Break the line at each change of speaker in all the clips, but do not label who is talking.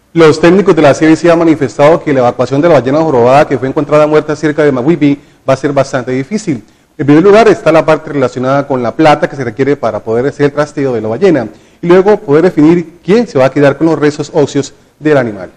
Los técnicos de la CBC han manifestado que la evacuación de la ballena jorobada que fue encontrada muerta cerca de Maguipi va a ser bastante difícil. En primer lugar está la parte relacionada con la plata que se requiere para poder hacer el trasteo de la ballena y luego poder definir quién se va a quedar con los restos óseos del animal.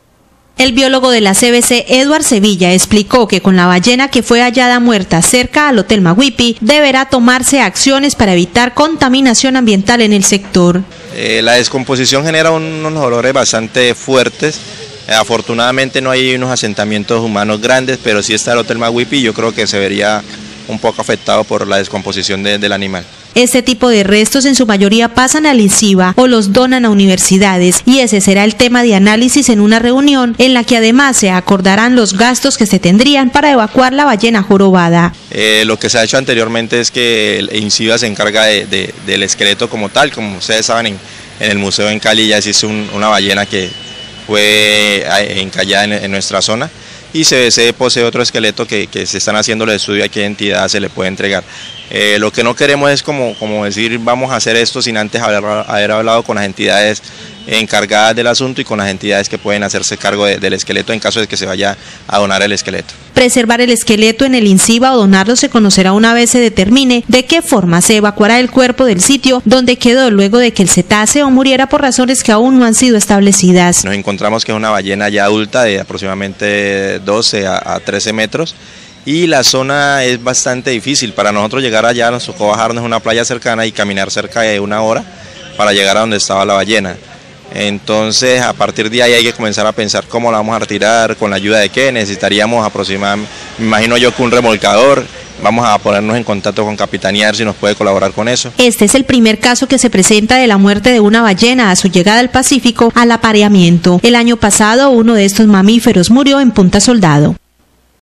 El biólogo de la CBC, Eduard Sevilla, explicó que con la ballena que fue hallada muerta cerca al Hotel Maguipi, deberá tomarse acciones para evitar contaminación ambiental en el sector.
La descomposición genera unos olores bastante fuertes. Afortunadamente no hay unos asentamientos humanos grandes, pero sí está el Hotel Maguipi y yo creo que se vería un poco afectado por la descomposición del animal.
Este tipo de restos en su mayoría pasan al INCIBA o los donan a universidades y ese será el tema de análisis en una reunión en la que además se acordarán los gastos que se tendrían para evacuar la ballena jorobada.
Lo que se ha hecho anteriormente es que el INCIBA se encarga del esqueleto como tal. Como ustedes saben, en el museo en Cali ya existe una ballena que fue encallada en nuestra zona. Y CBC posee otro esqueleto que se están haciendo el estudio a qué entidad se le puede entregar. Lo que no queremos es como decir vamos a hacer esto sin antes haber hablado con las entidades encargadas del asunto y con las entidades que pueden hacerse cargo del esqueleto en caso de que se vaya a donar el esqueleto.
Preservar el esqueleto en el INCIBA o donarlo se conocerá una vez se determine de qué forma se evacuará el cuerpo del sitio donde quedó luego de que el cetaceo muriera por razones que aún no han sido establecidas.
Nos encontramos que es una ballena ya adulta de aproximadamente 12 a 13 metros. Y la zona es bastante difícil. Para nosotros llegar allá nos tocó bajarnos a una playa cercana y caminar cerca de 1 hora para llegar a donde estaba la ballena. Entonces a partir de ahí hay que comenzar a pensar cómo la vamos a retirar, con la ayuda de qué. Necesitaríamos aproximadamente, me imagino yo que un remolcador. Vamos a ponernos en contacto con Capitanía a ver si nos puede colaborar con eso.
Este es el primer caso que se presenta de la muerte de una ballena a su llegada al Pacífico al apareamiento. El año pasado uno de estos mamíferos murió en Punta Soldado.